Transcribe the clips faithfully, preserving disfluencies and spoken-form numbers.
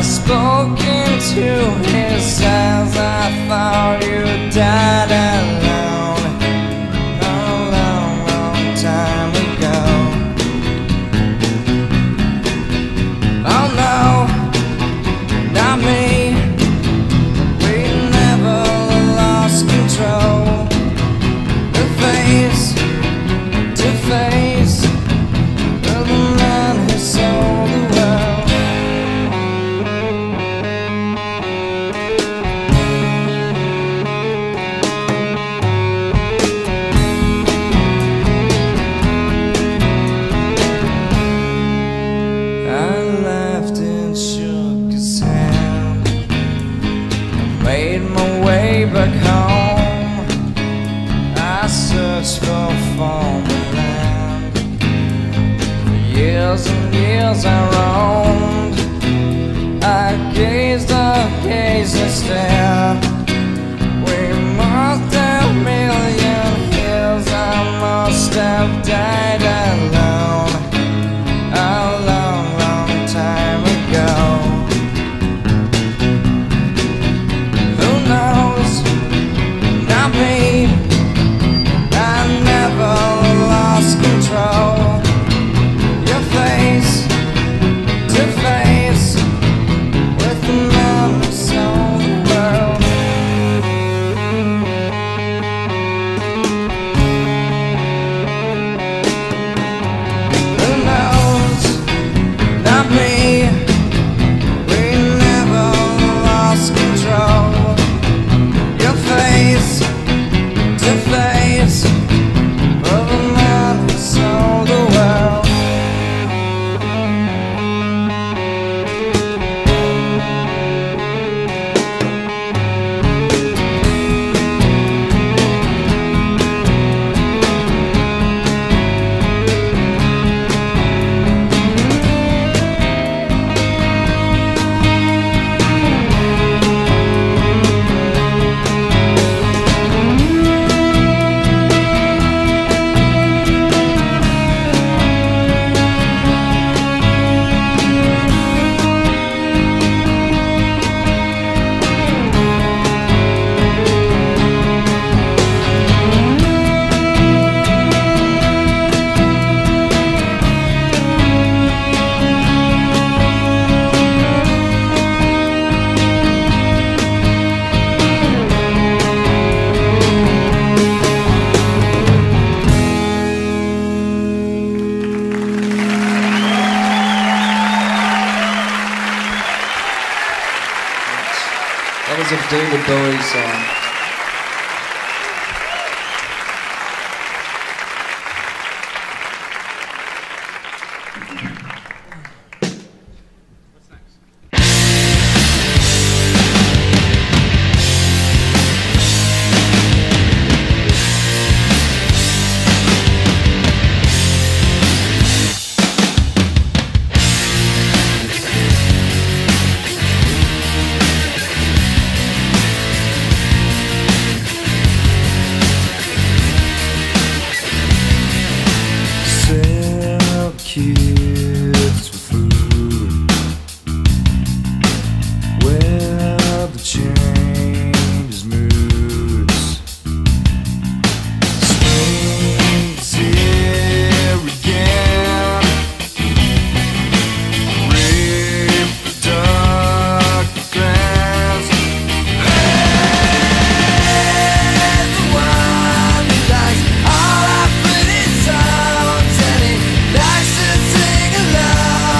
spoke into his eyes. I thought you died alone a long, long time ago. Oh no, not me. We never lost control. The face to face of the man who sold the world. I laughed and shook his hand. I made my way back home. I searched for foreign land. For years and years I roamed. I gazed, I gazed and stared. We must have a million years. I must have died alone a long, long time ago. Who knows? Not me. I never lost control. Your face to face with the man who sold the world. Who knows? Not me. We never lost control. Your face to face with the man who sold the world. That was a David Bowie song. Sell kids for food. Well, the change is moods. Swings here again. Rape the dark grass. And the one who likes all our pretty songs, and he likes to sing along.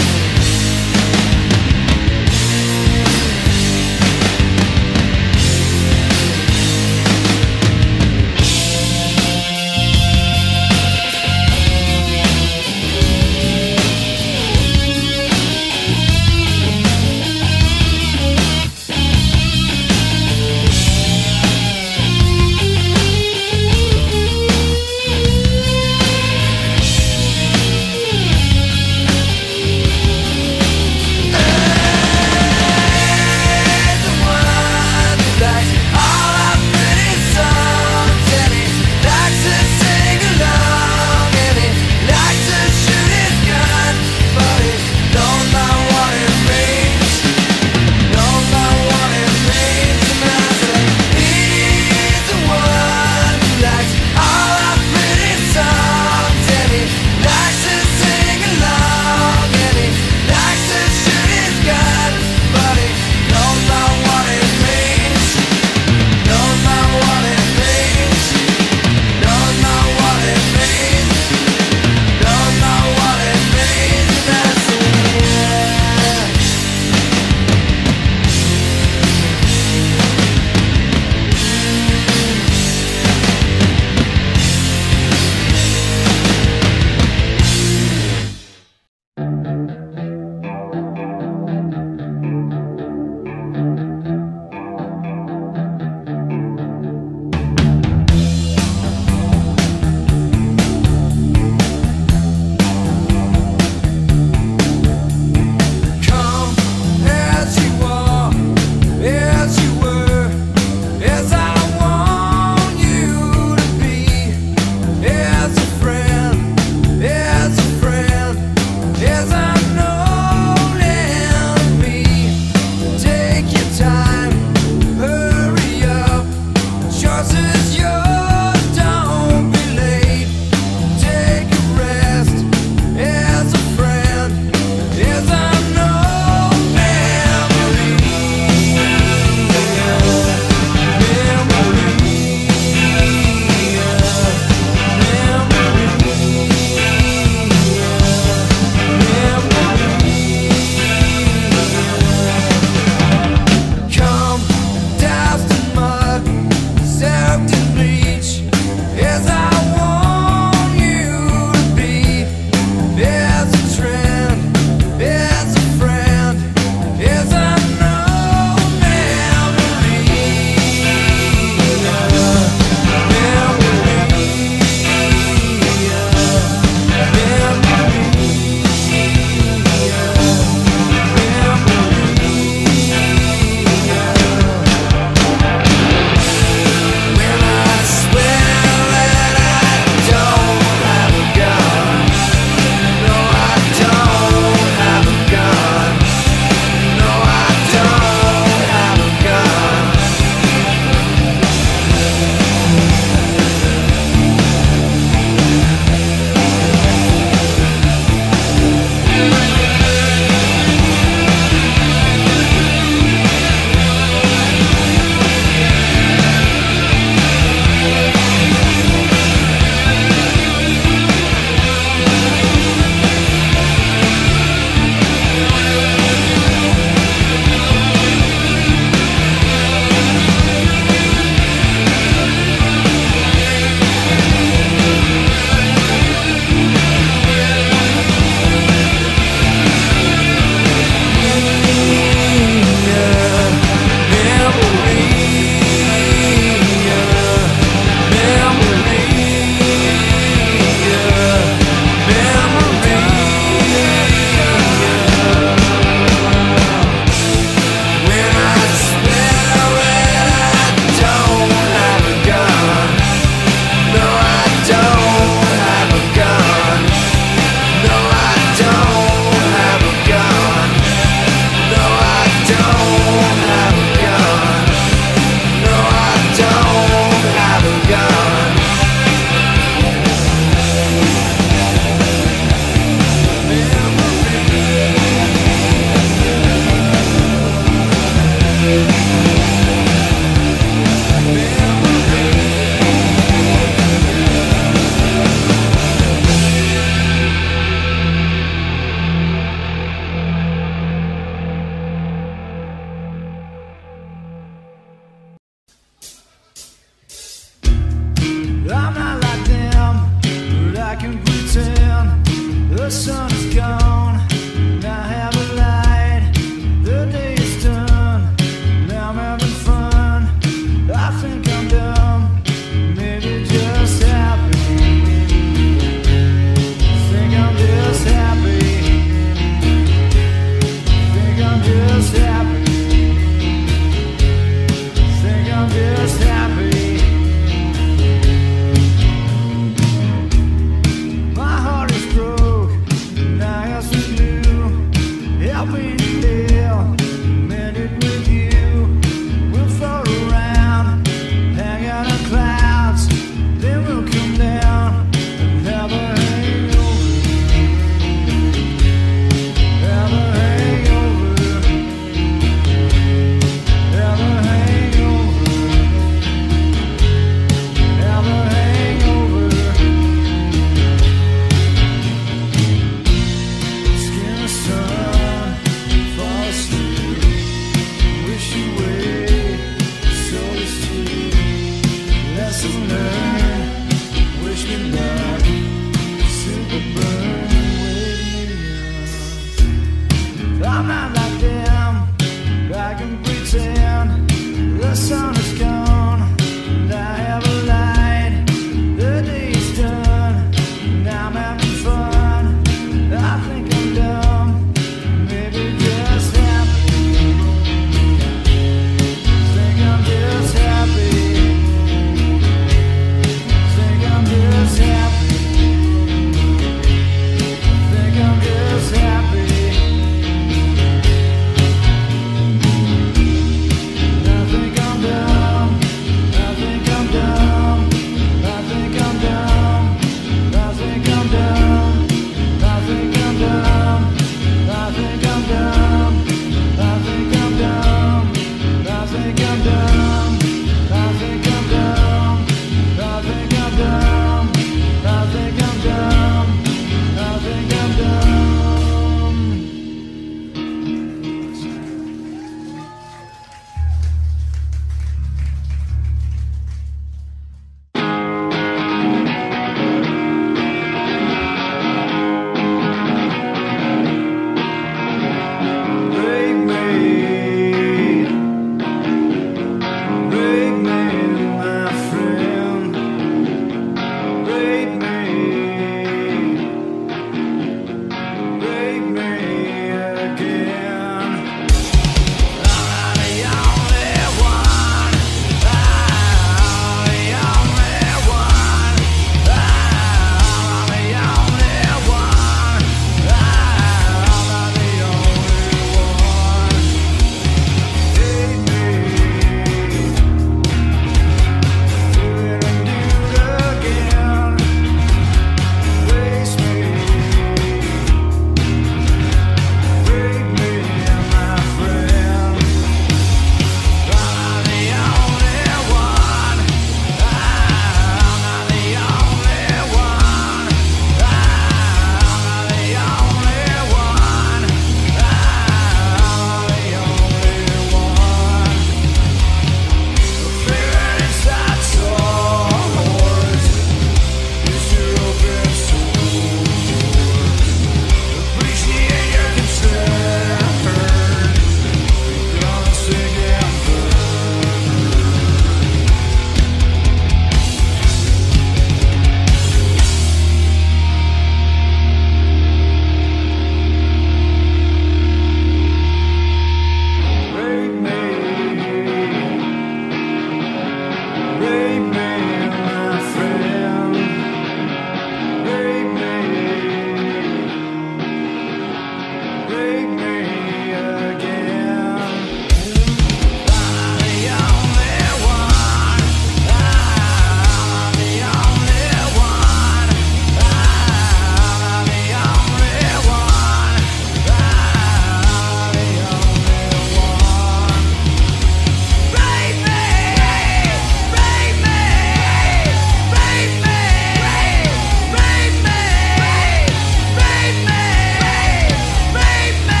Baby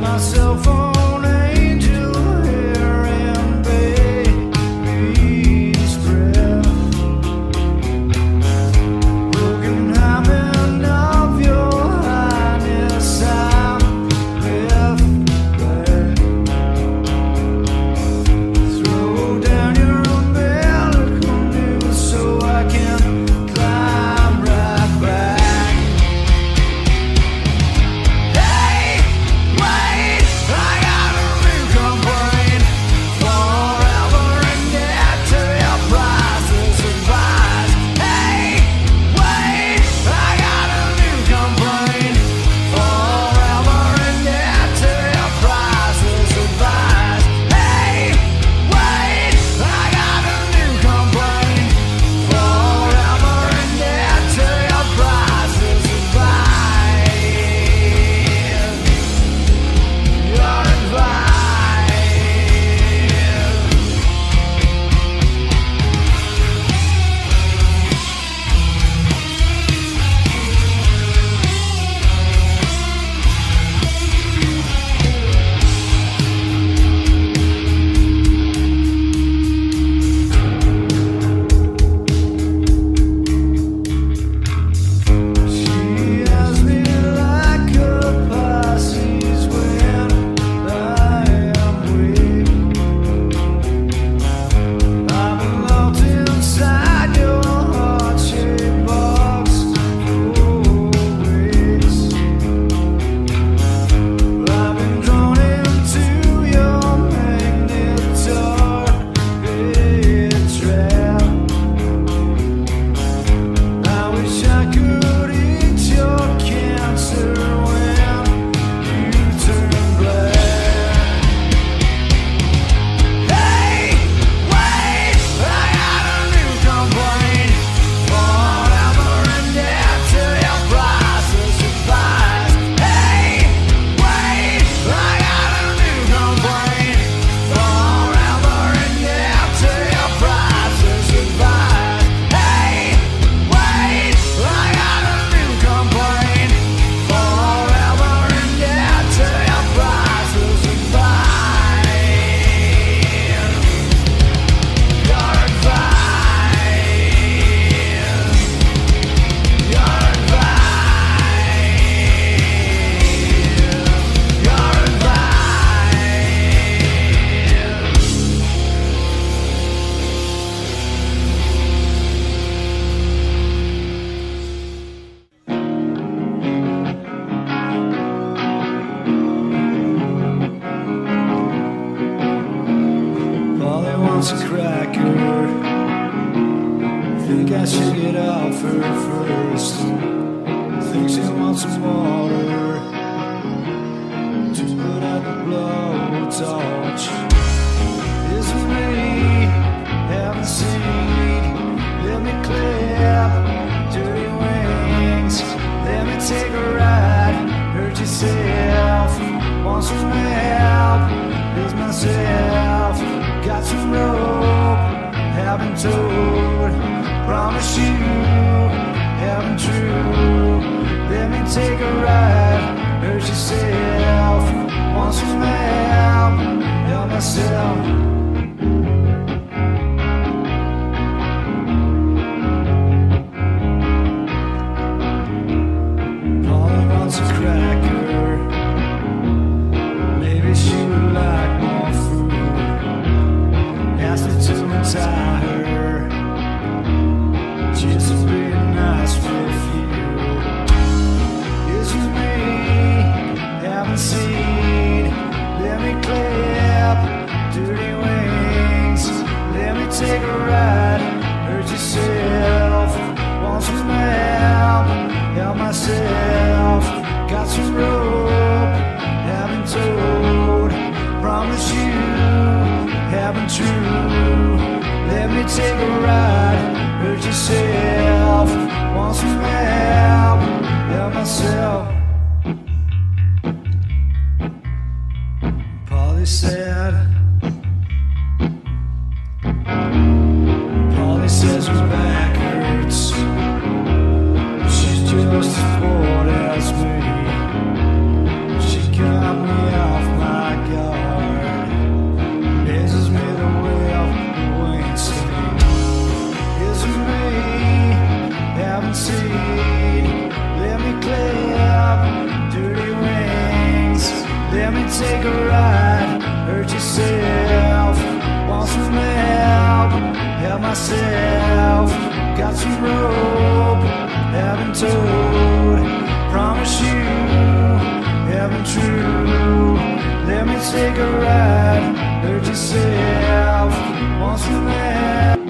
wants a cracker. Think I should get off her first. Think she wants some water to put out the blowtorch. Is it me? Haven't seen. Let me clap dirty wings. Let me take a ride. Hurt yourself. Want some help? Is myself. Got some rope. Haven't told. Promise you. Haven't true. Let me take a ride. Hurt yourself. Want some help? Help myself. A cracker. Maybe she would like more food. Asked her to untie her. Just to be nice with you. Is it me? Haven't seen. Let me clap dirty wings. Let me take a ride. Hurt yourself. Want some help? Help myself. Got some rope, haven't told. Promise you, haven't true. Let me take a ride, hurt yourself. Want some help, help myself. Polly said, Polly says her back hurts. She's just as bored as me. Got me off take a ride. Hurt yourself, want some help. Help myself, got some rope. Haven't told, promise you, haven't true. Let me take a ride. Hurt yourself, want some help.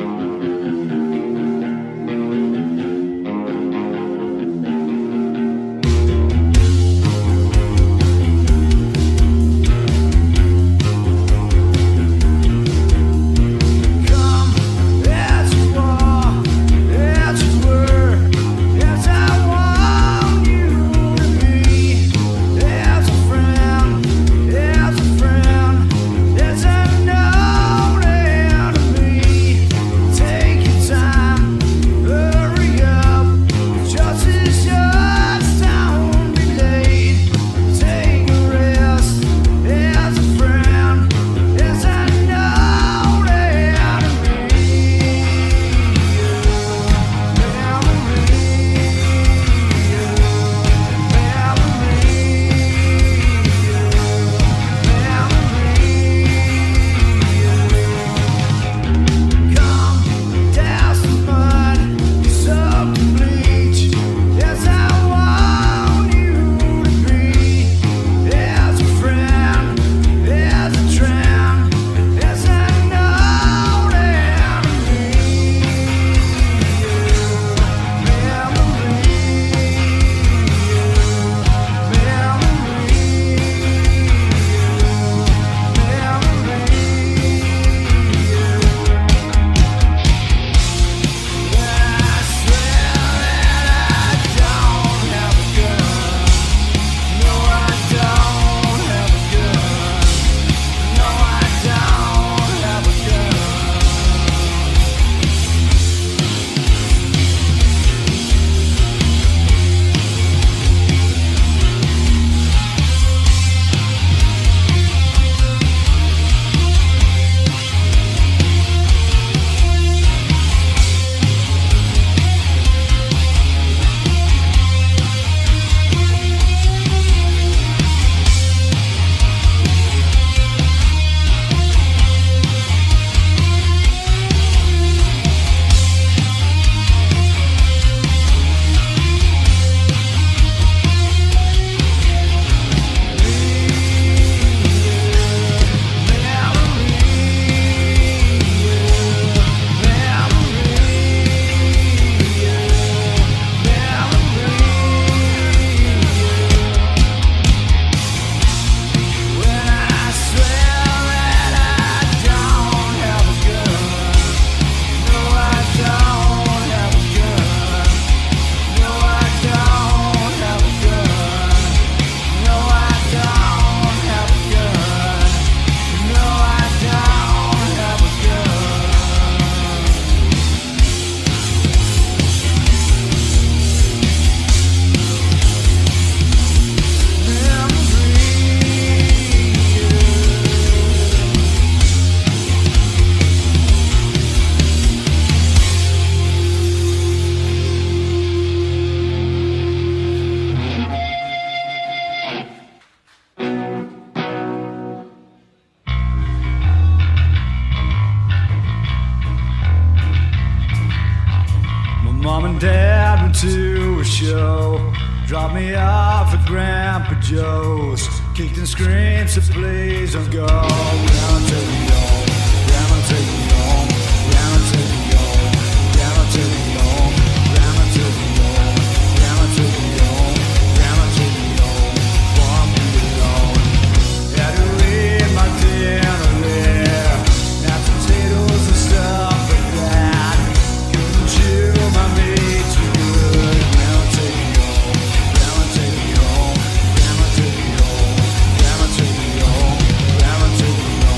To a show, drop me off at Grandpa Joe's. Kicked and screamed, so please don't go. Grandma, take me home. Grandma, take me home. Grandma, take me home. Grandma, take me home. Grandma, take me home. Grandma, take me home. Grandma, take me home. Want me alone. Had to eat my dinner there. Now potatoes and stuff like that. Couldn't chew my meat too good. Grandma, take me home. Grandma, take me home. Grandma, take me home. Grandma, take me home. Grandma, take me home.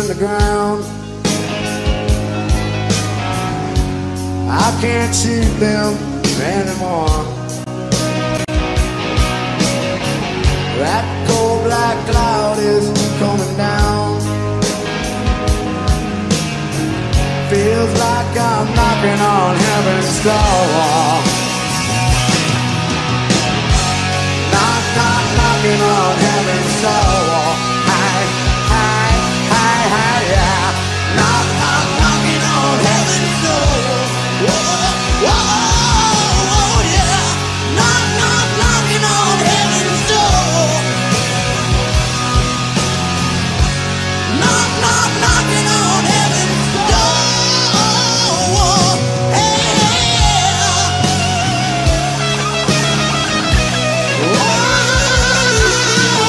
in the ground. I can't shoot them anymore. That cold black cloud is coming down. Feels like I'm knocking on heaven's door. Knock, knock, knocking on heaven's door. Hi, hi, hi, hi, yeah. Knock, knock, knocking on heaven's door. Whoa, whoa, whoa, yeah. Knock, knock, knocking on heaven's door. Knock, knock, knocking on heaven's door. Hey, yeah. Whoa.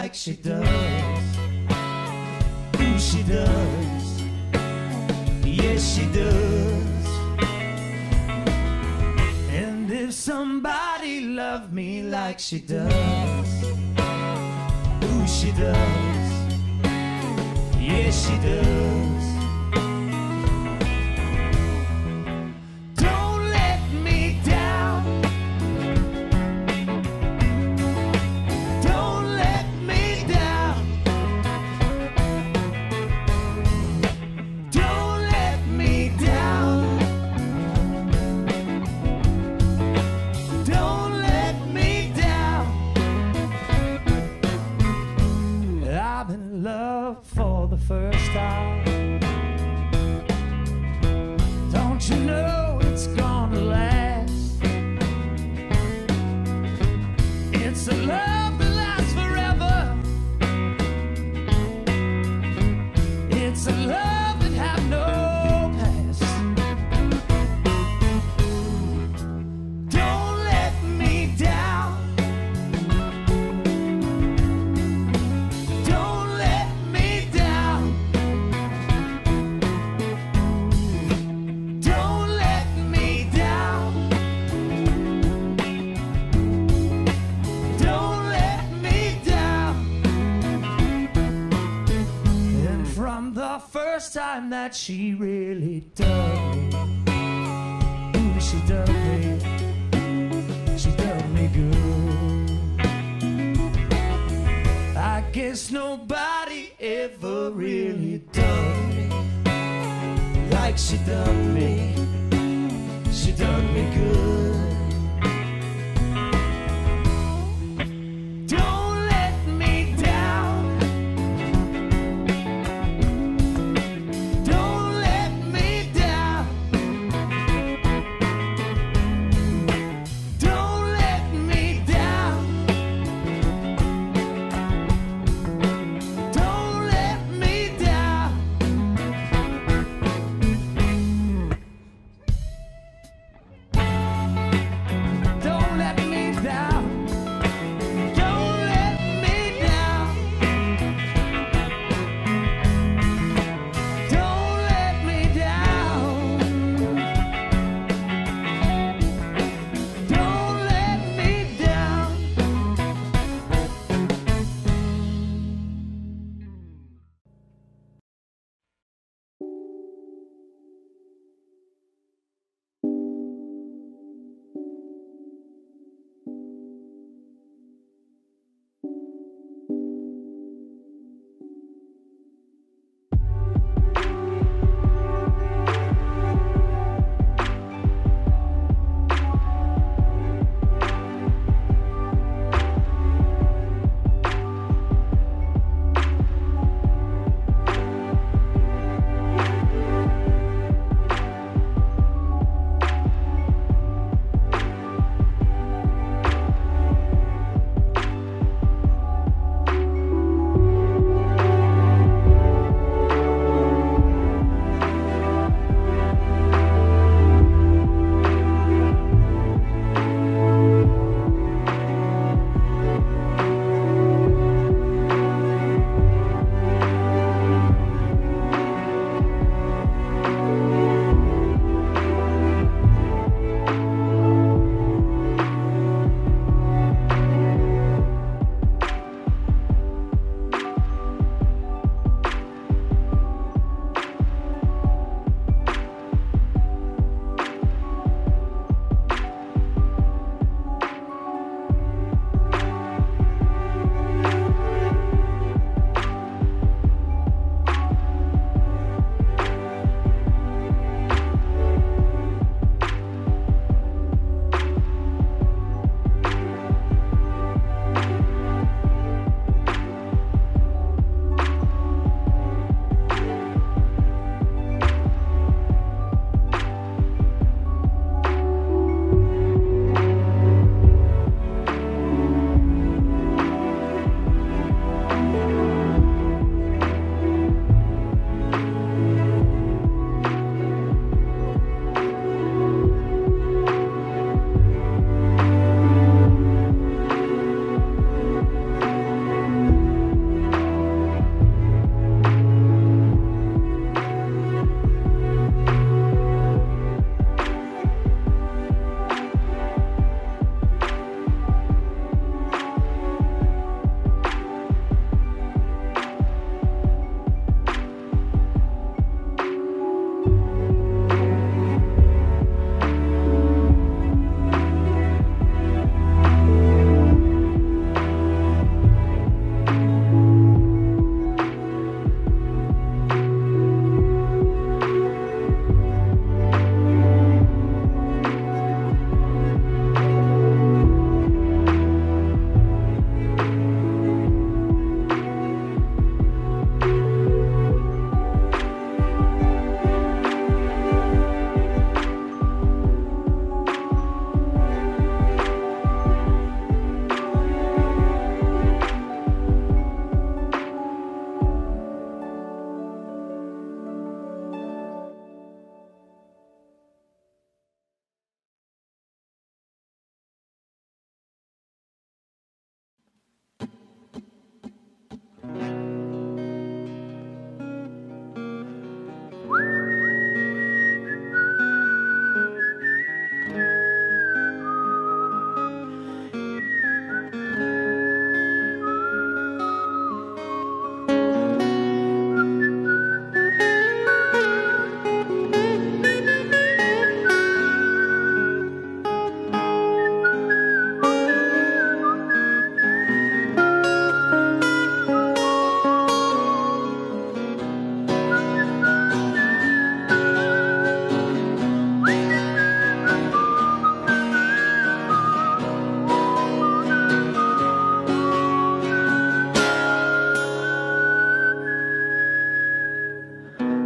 like she does. Ooh, she does. Yes, she does. And if somebody loved me like she does, ooh, she does. Yes, she does. Don't let me down. Don't let me down. Don't let me down. Don't let me down. I'm in love for the first time. Don't you know it's gonna last? It's a love that lasts forever. It's a love that have no past. Don't let me down. Don't let me down. Don't let me down. Don't let me down. And from the first time that she really dug me, ooh, she dug me, she dug me good. I guess nobody ever really dug me like she dug me. She dug me good. Don't let me down. Don't let me down. Don't let me down. Don't let me down.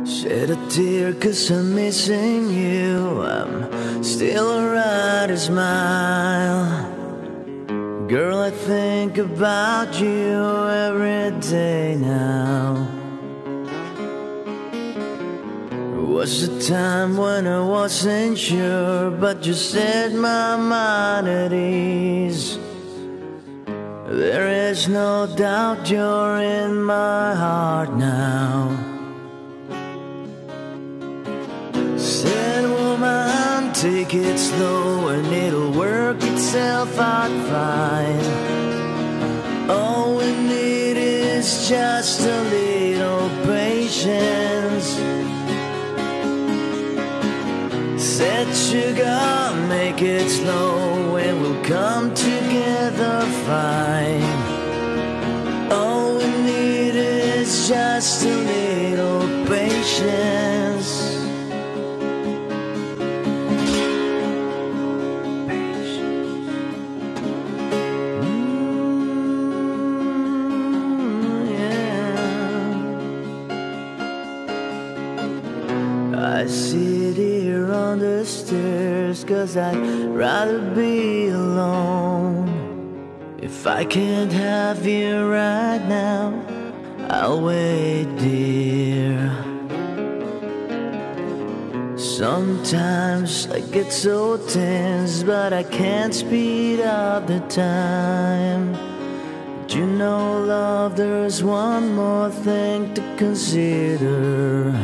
Shed a tear cause I'm missing you. I'm still alright to smile. Girl, I think about you every day now. There was a time when I wasn't sure, but you set my mind at ease. There is no doubt you're in my heart now. Said woman, take it slow and it'll work itself out fine. All we need is just a little patience. Said sugar, make it slow and we'll come together fine. All we need is just a little patience. I sit here on the stairs cause I'd rather be alone. If I can't have you right now, I'll wait, dear. Sometimes I get so tense, but I can't speed up the time. But you know, love, there's one more thing to consider.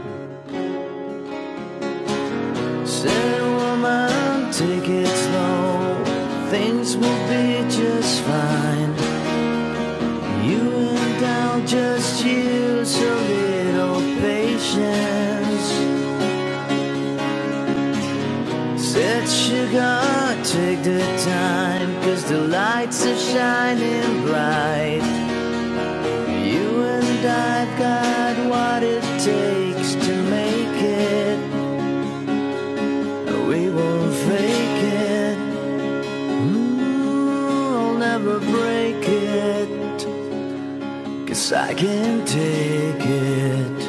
Say, woman, take it slow, things will be just fine. You and I'll just use a little patience. Said sugar, take the time, cause the lights are shining bright. You and I've got what it takes to make it. We won't fake it. Mm, I'll never break it, cause I can't take it.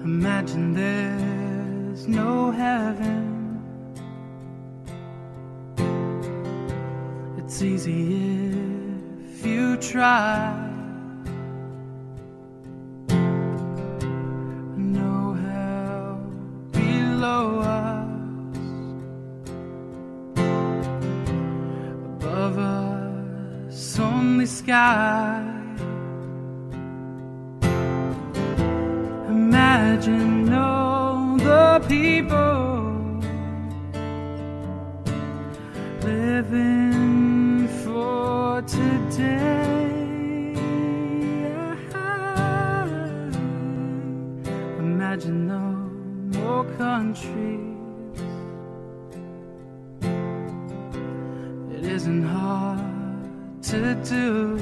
Imagine there's no heaven. It's easy if you try. No hell below us, above us only sky. Imagine all the people living for today. Imagine no more countries. It isn't hard to do.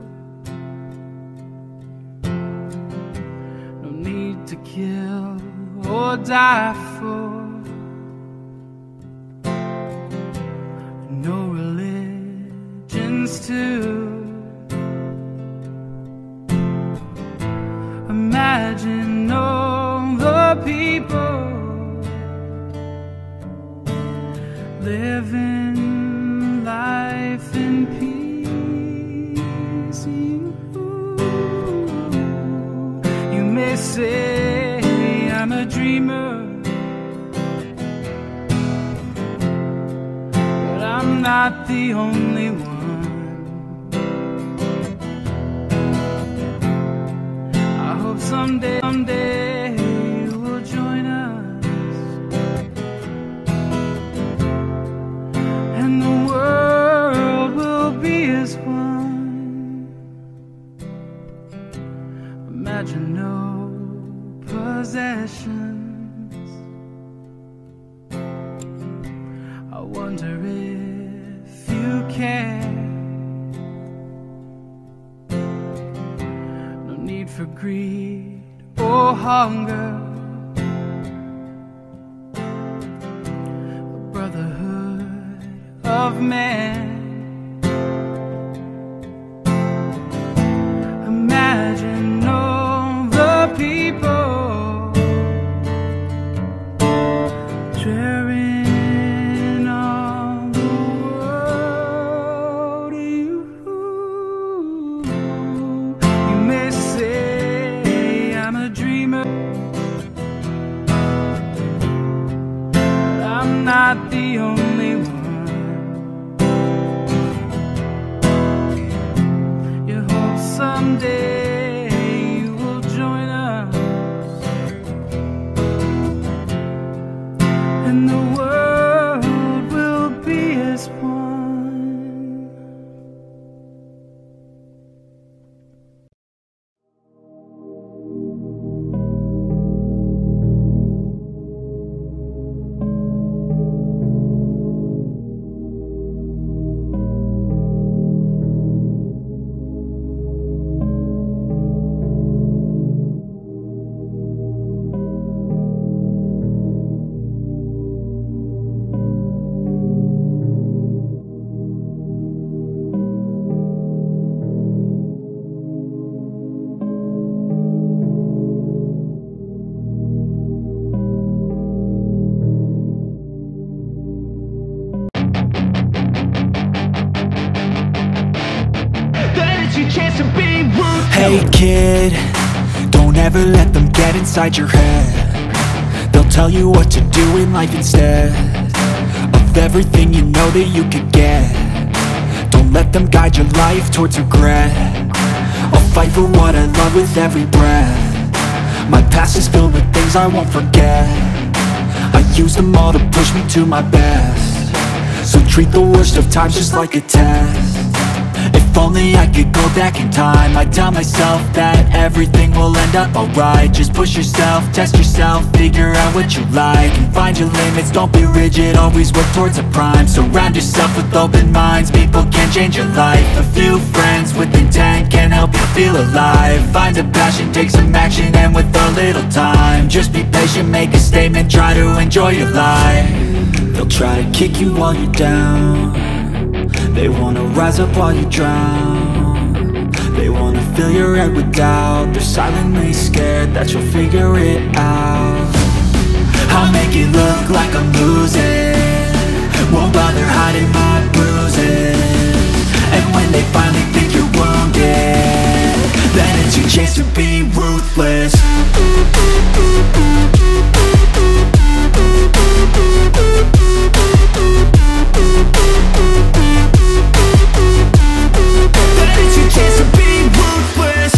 No need to kill or die for. No religions too. Imagine all the people living life in peace. You, you may say I'm a dreamer, but I'm not the only one. I hope someday, someday you will join us, and the world will be as one. Imagine no possessions. I wonder if you care. No need for greed or hunger. A brotherhood of man. Imagine all the people sharing all the world. You, you may say I'm a dreamer, but I'm not the only one. You hope someday you will join us, and the world will be as one. Hey kid, don't ever let them get inside your head. They'll tell you what to do in life instead of everything you know that you could get. Don't let them guide your life towards regret. I'll fight for what I love with every breath. My past is filled with things I won't forget. I use them all to push me to my best. So treat the worst of times just like a test. If only I could go back in time, I'd tell myself that everything will end up alright. Just push yourself, test yourself, figure out what you like, and find your limits, don't be rigid, always work towards a prime. Surround yourself with open minds, people can change your life. A few friends with intent can help you feel alive. Find a passion, take some action, and with a little time, just be patient, make a statement, try to enjoy your life. They'll try to kick you while you're down. They wanna rise up while you drown. They wanna fill your head with doubt. They're silently scared that you'll figure it out. I'll make it look like I'm losing, won't bother hiding my bruises. And when they finally think you're wounded, then it's your chance to be ruthless. Then it's your chance to be ruthless.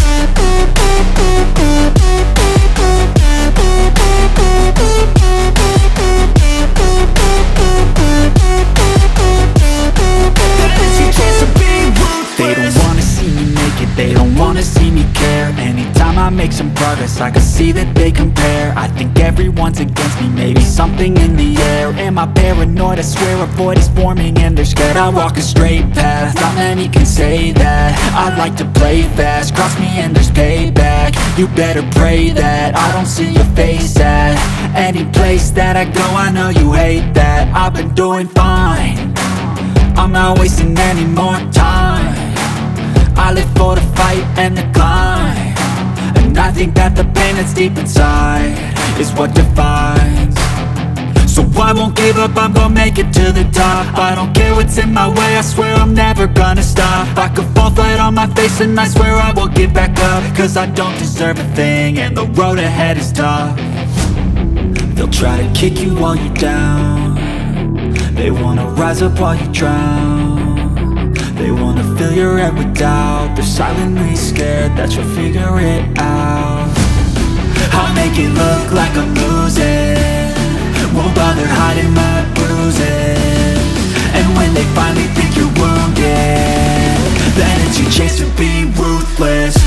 They don't wanna see me naked, they don't wanna see me care. Anytime I make some progress, I can see that they compare. I think everyone's against me, maybe something in the air. Am I paranoid? I swear a void is forming and they're scared. I walk a straight path, not many can say that. I like to play fast, cross me and there's payback. You better pray that I don't see your face at any place that I go. I know you hate that. I've been doing fine, I'm not wasting any more time. I live for the fight and the climb, and I think that the pain that's deep inside is what defines. So I won't give up, I'm gonna make it to the top. I don't care what's in my way, I swear I'm never gonna stop. I could fall flat on my face and I swear I will get back up, cause I don't deserve a thing and the road ahead is tough. They'll try to kick you while you're down, they wanna rise up while you drown. They wanna fill your head with doubt. They're silently scared that you'll figure it out. I'll make it look like I'm losing, won't bother hiding my bruises. And when they finally think you're wounded, then it's your chance to be ruthless.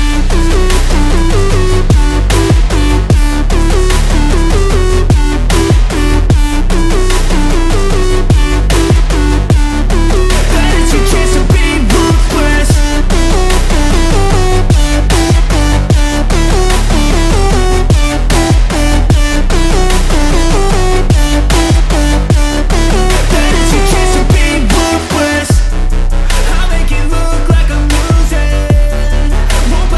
Won't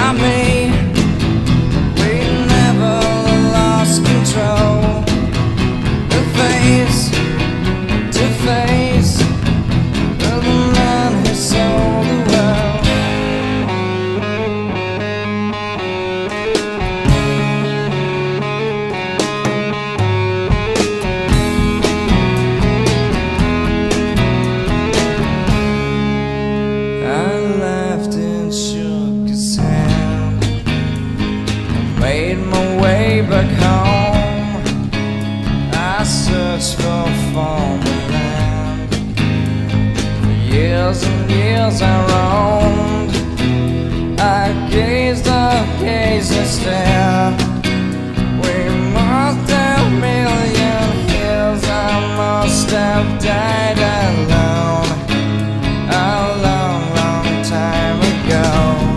not me. We never lost control. The face to face of the man who sold the world. I laughed and shook his hand. I made my way back home. I searched for foreign land. For years and years I roamed. I gazed, I gazed and stared. We must have million years. I must have died alone a long, long time ago.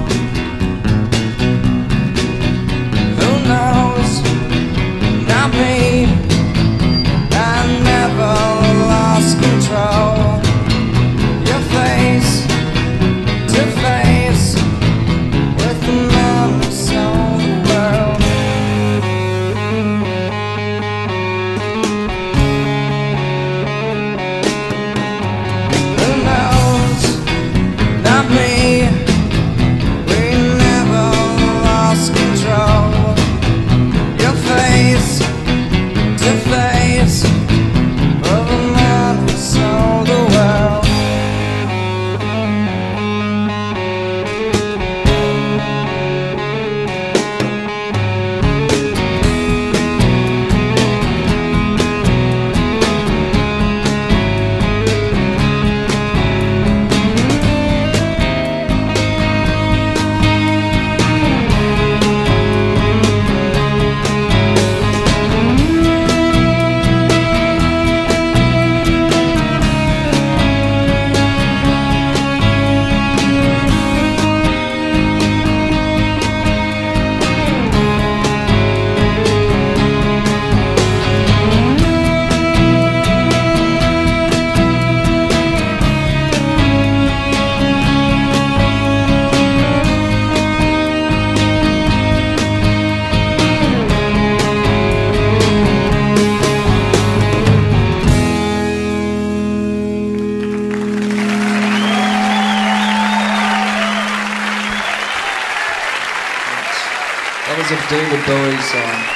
Who knows? Not me. I never lost control. Your face to face with the man who sold the world. Who knows? Not me. We never lost control. Your face to face of the man who sold the world. That was a David Bowie song.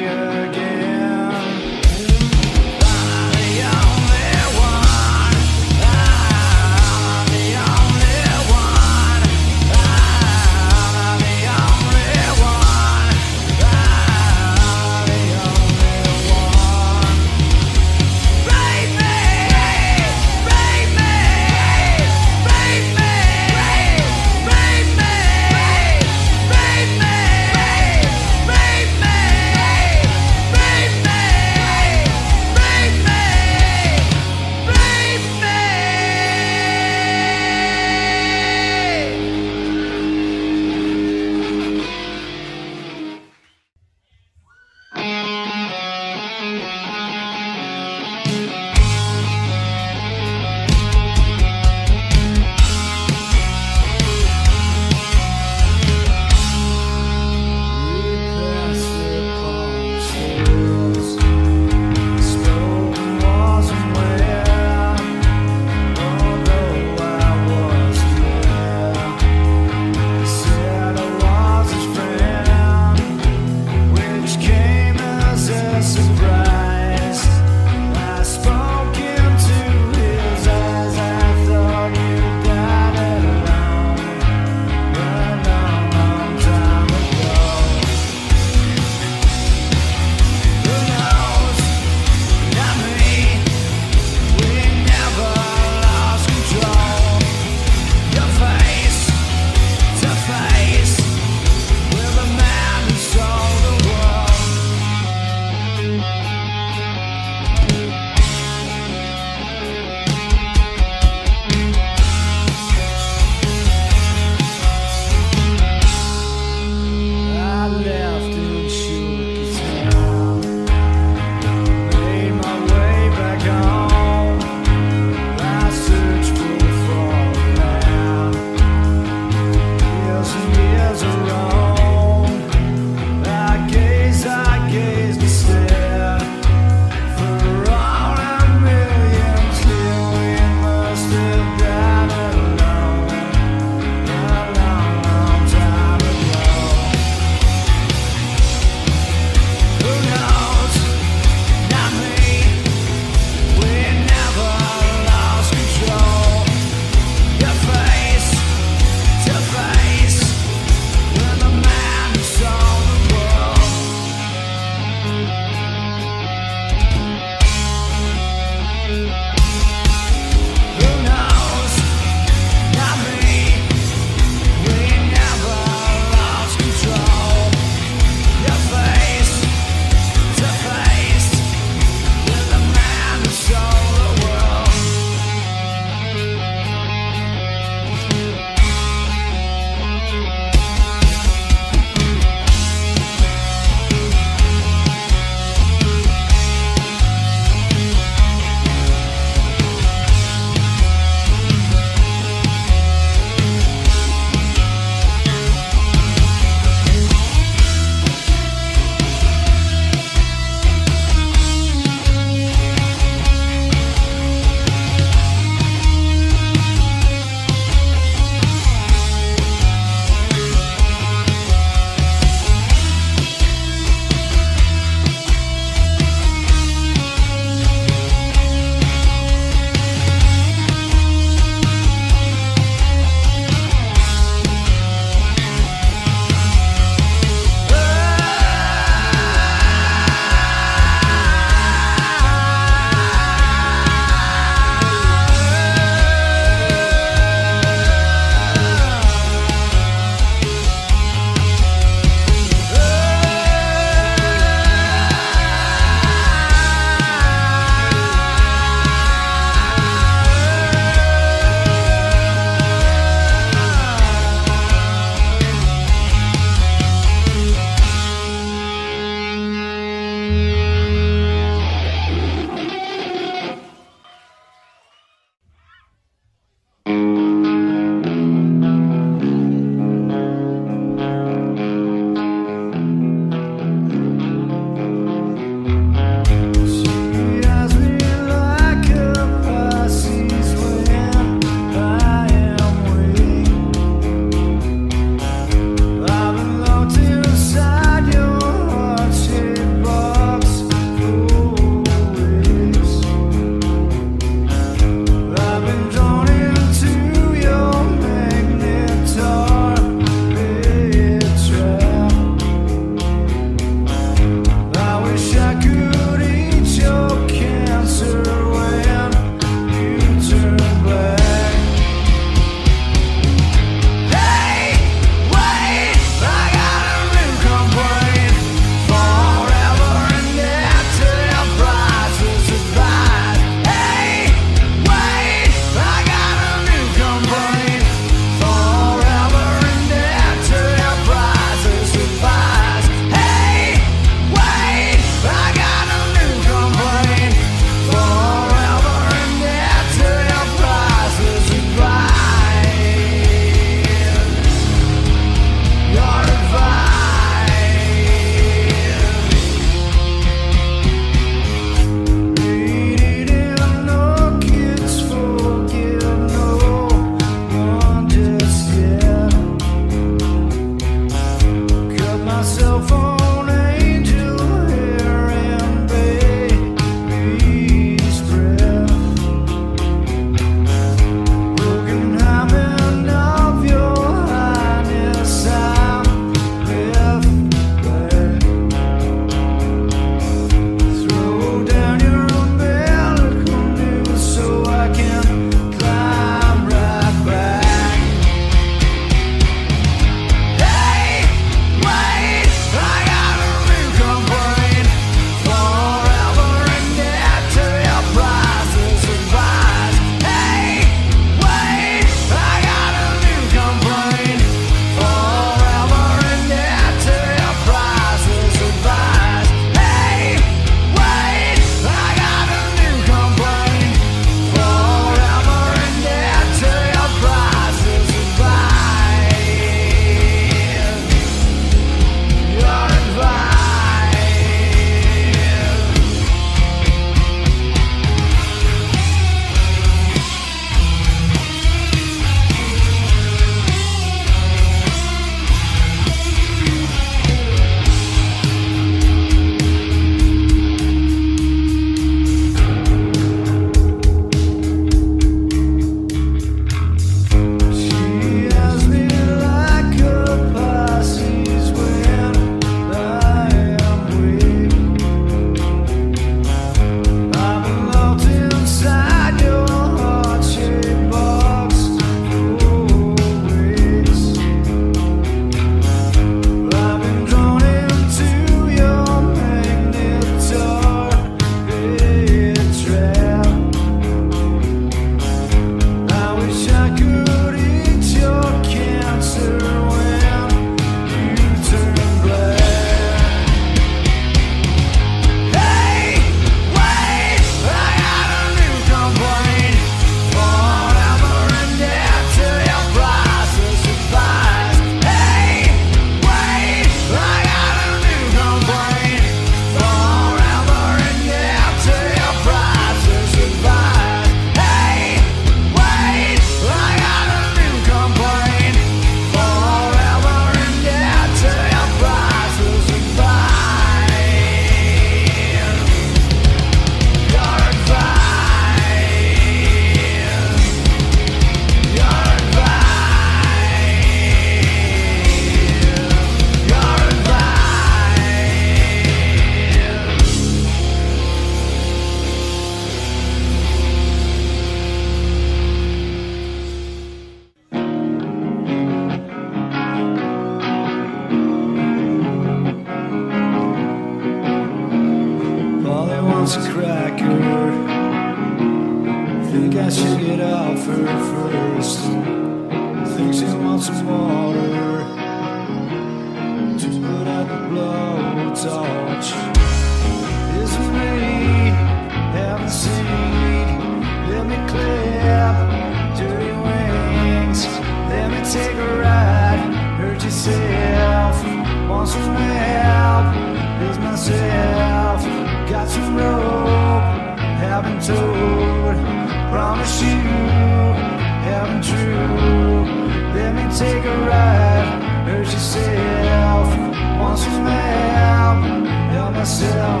cracker. Think I should get off her first. Think she wants some water to put out the blowtorch. Is it me? Haven't seen. Let me clap dirty wings. Let me take a ride. Hurt yourself. Want some help? Is myself. Got some rope. Haven't told. Promise you. Haven't true. Let me take a ride. Hurt yourself. Want some help? Help myself.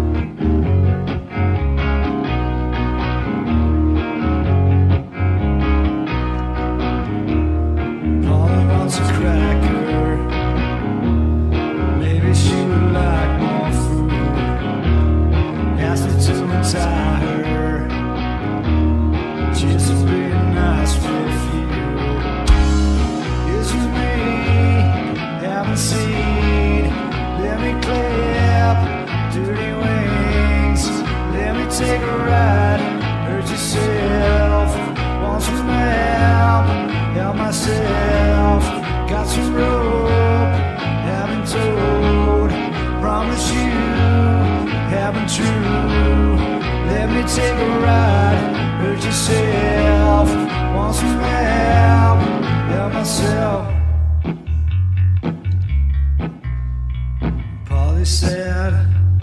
Polly wants a cracker. Maybe she would like more food. Ask me to untie her. Just to be nice with you. Is it me? Haven't seen. Let me clap dirty wings. Let me take a ride. Hurt yourself. Want some help? Help myself. Got some rope. Haven't told. Promise you. Haven't true. Let me take a ride. Hurt yourself. Want some help? Help myself. Polly said.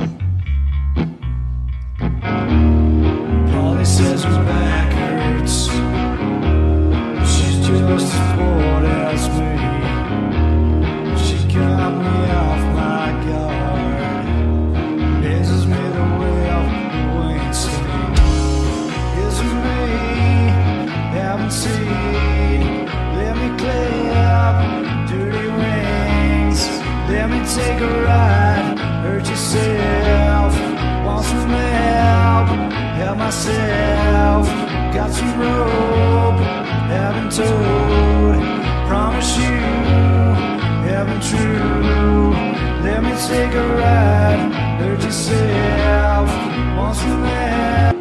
Polly says her back hurts. She's just as bored as me. She got me off my guard. Raises me the way of the wings. Is it me? Haven't seen. Let me clap dirty wings. Let me take a ride. Hurt yourself. Want some help? Help myself. Got some rope. Haven't told. Promise you. Haven't true. Let me take a ride. Hurt yourself. Want some help?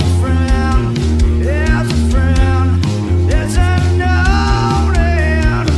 There's a note in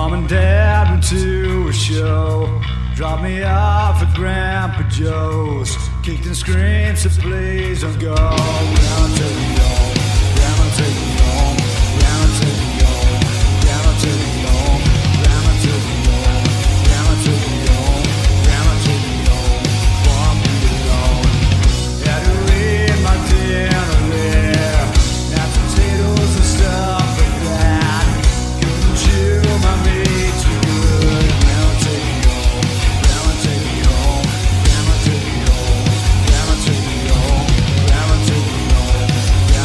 Mom and Dad went to a show, dropped me off at Grandpa Joe's. Kicked and screamed, so please don't go. Grandma, take me home. Grandma, take me home. Grandma, take me home. Grandma, take me home. Grandma, take me home. Grandma, take me home. Grandma, take me home. Want me alone. Had to read my dinner there. Mashed potatoes and stuff like that. Couldn't chew my meat too good. Grandma, take me home. Grandma, take me home. Grandma, take me home. Grandma, take me home. Grandma, take me home.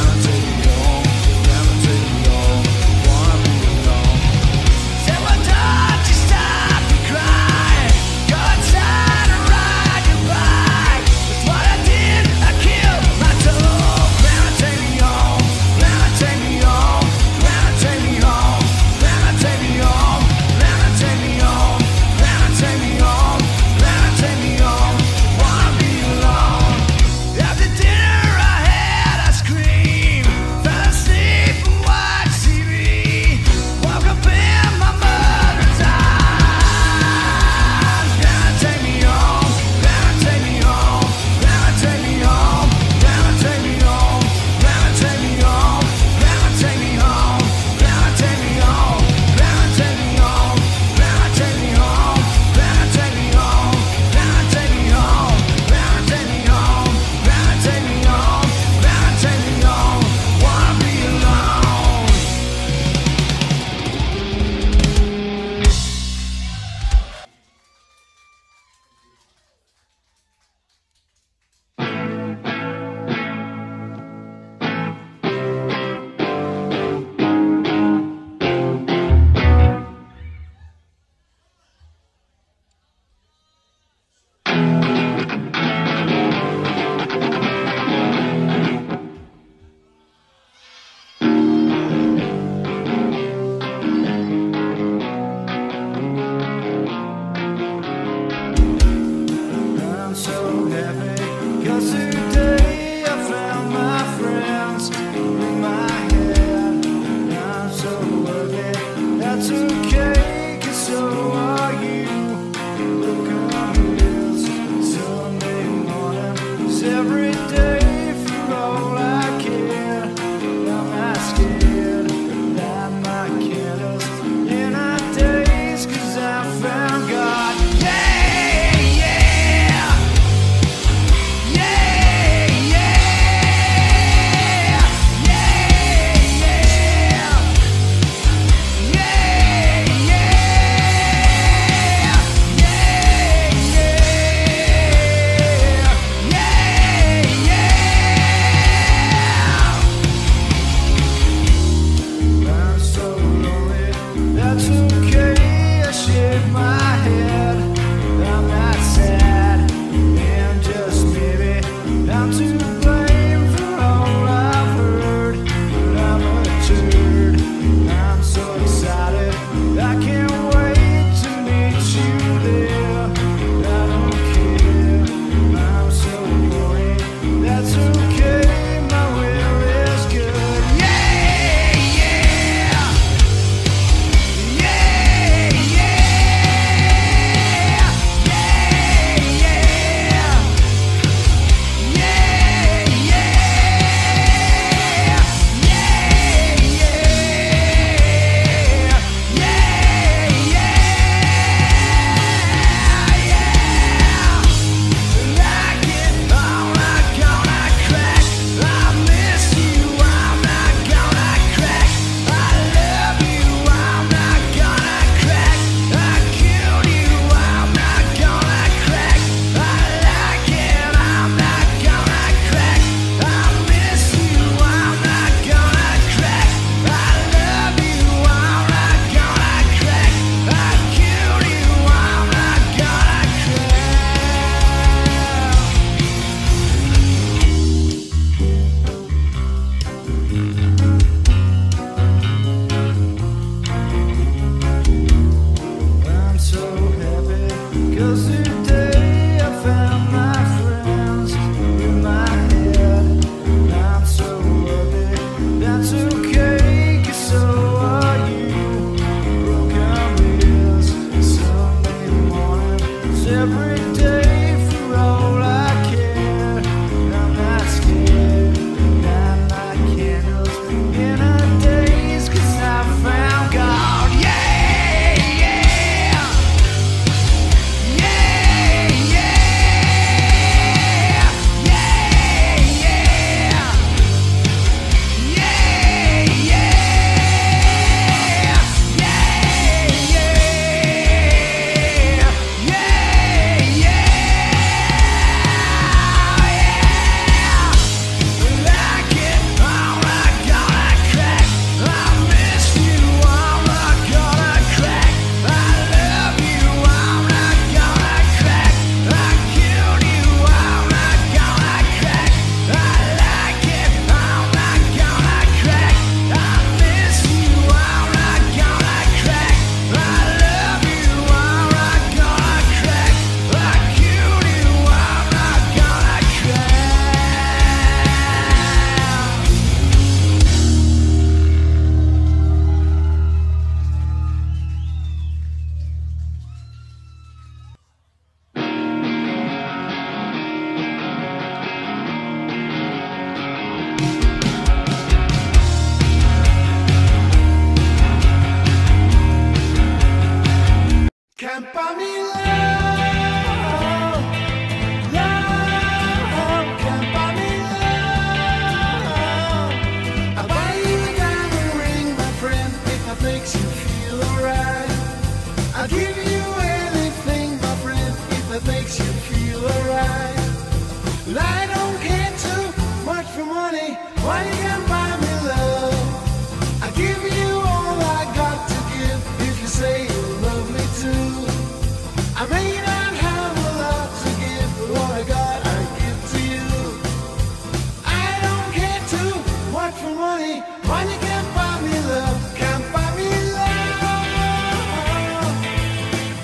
I'll give you anything, my friend, if that makes you feel alright. But I don't care too much for money. Money can buy me love. I'll give you all I got to give if you say you love me too. I may not have a lot to give, but what I got I give to you. I don't care too much for money. Money can't buy me love, can't buy me love.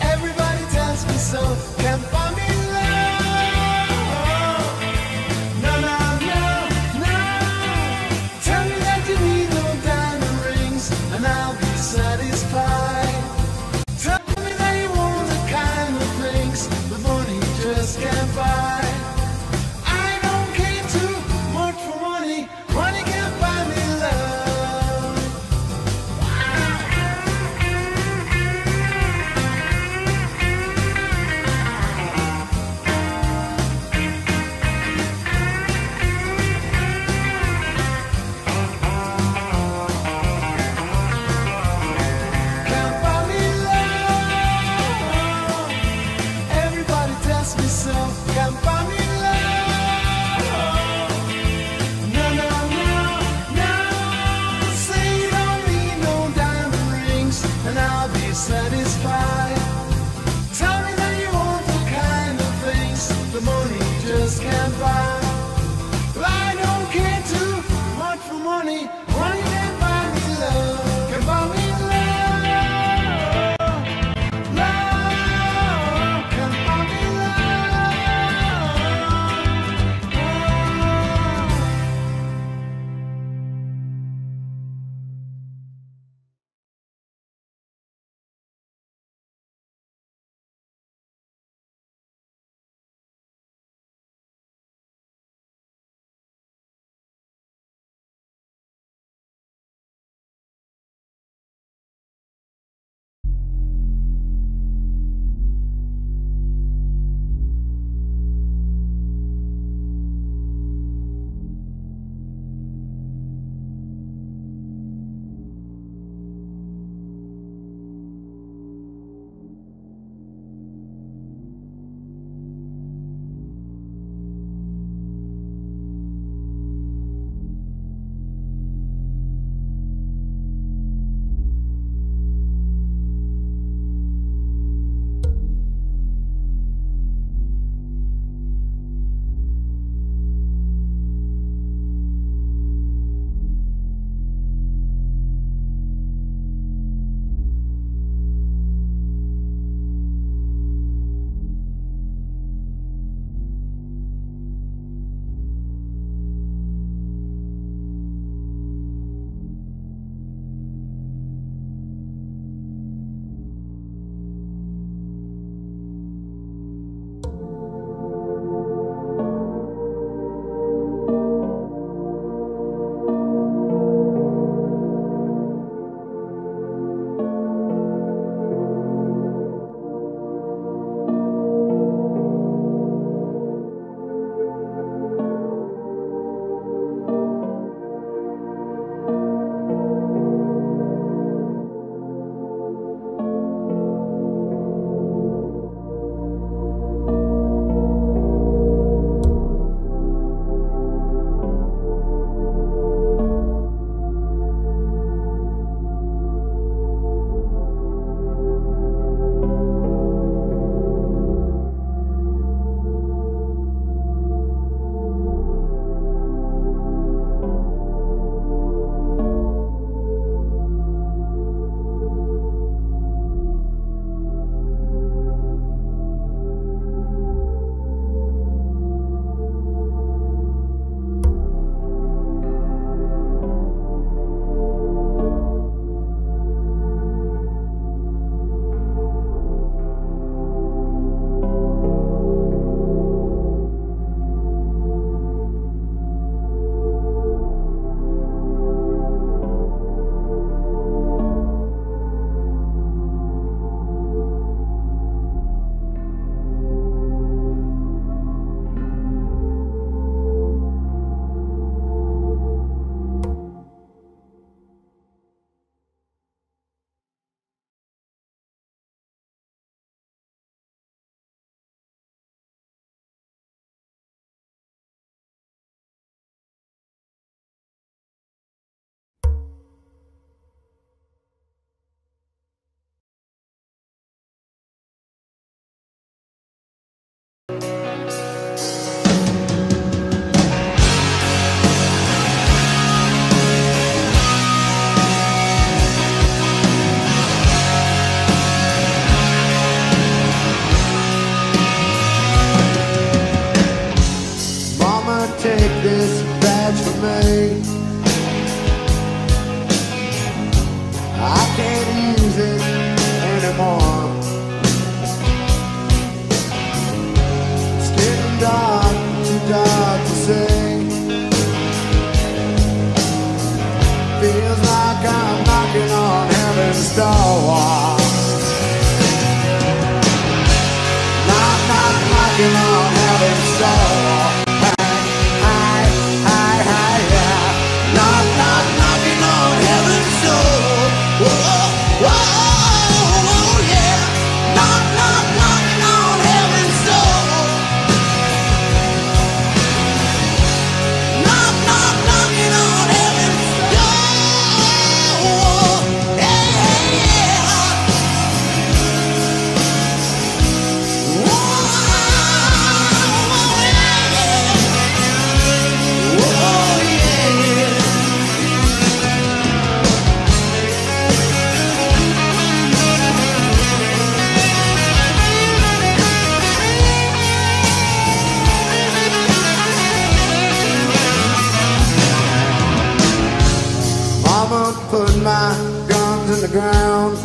in the ground.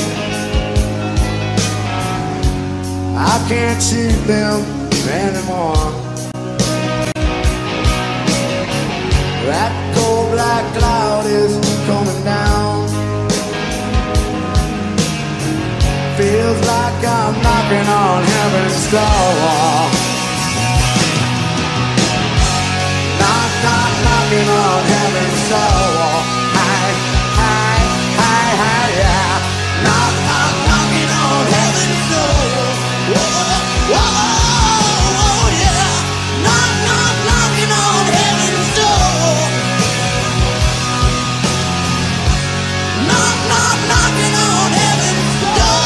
I can't see them anymore. That cold black cloud is coming down. Feels like I'm knocking on heaven's door. Knock, knock, knocking on heaven's door. Hi, hi, hi, hi, yeah. Knock, knock, knocking on heaven's door. Whoa, whoa, whoa, yeah. Knock, knock, knocking on heaven's door. Knock, knock, knocking on heaven's door.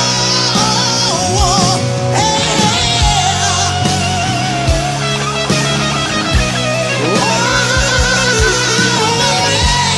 Yeah.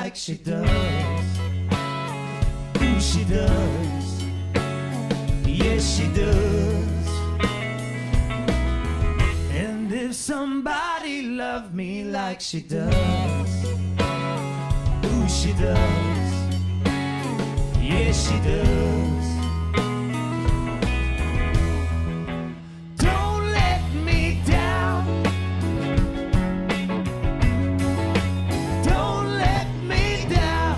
like she does. Ooh, she does. Yes, she does. And if somebody loved me like she does, ooh, she does. Yes, she does. Don't let me down. Don't let me down.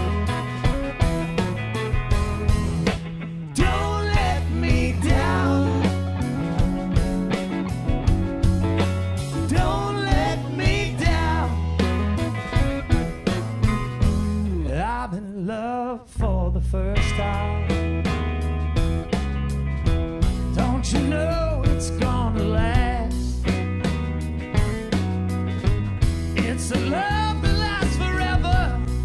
Don't let me down. Don't let me down. I'm in love for the first time. Don't you know it's gonna last? It's a love that lasts forever.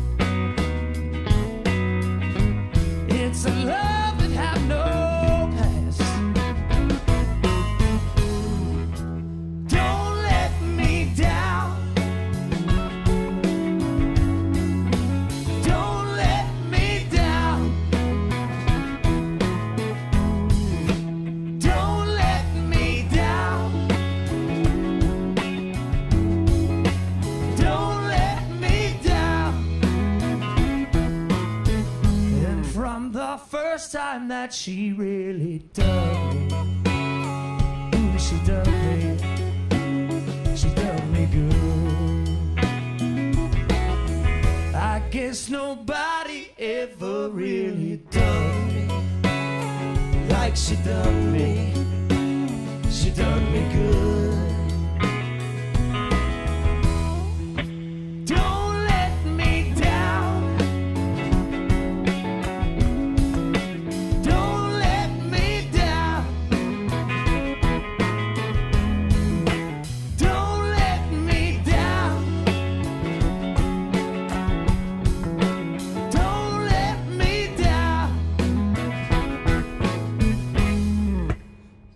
It's a love that have no past. Don't let me down. Don't let me down. Don't let me down. Don't let me down. And from the first time that she really dug me, ooh, she dug me, she dug me good. I guess nobody ever really dug me like she dug me. She dug me good. Don't let me down. Don't let me down. Don't let me down. Don't let me down.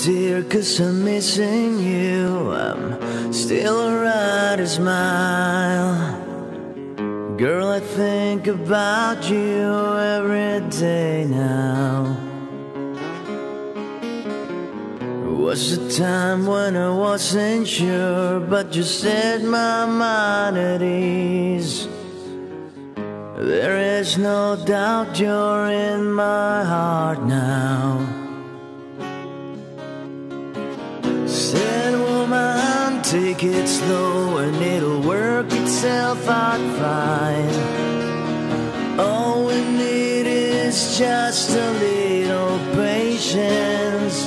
dear, 'cause I'm missing you. I'm still alright to smile. Girl, I think about you every day now. Was a time when I wasn't sure, but you set my mind at ease. There is no doubt you're in my heart now. Said woman, take it slow and it'll work itself out fine. All we need is just a little patience.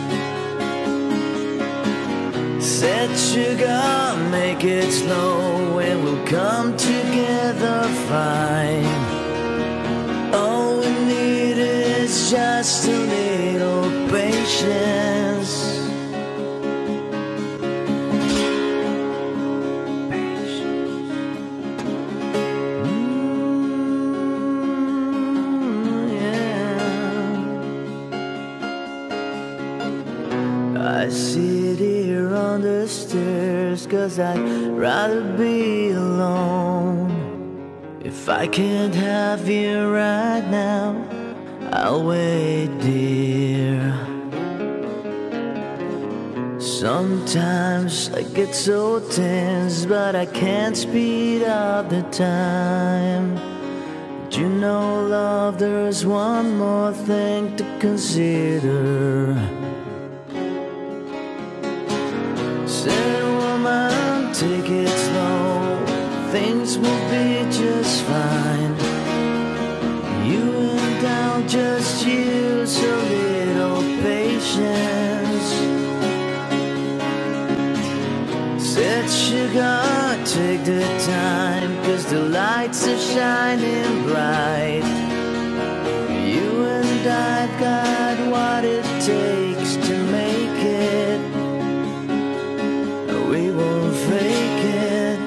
Said sugar, make it slow and we'll come together fine. All we need is just a little patience. I sit here on the stairs 'cause I'd rather be alone. If I can't have you right now, I'll wait, dear. Sometimes I get so tense, but I can't speed up the time. But you know, love, there's one more thing to consider. Said woman, take it slow, things will be just fine. You and I'll just use a little patience. Said sugar, take the time, 'cause the lights are shining bright. You and I've got what it takes to make it. We won't fake it.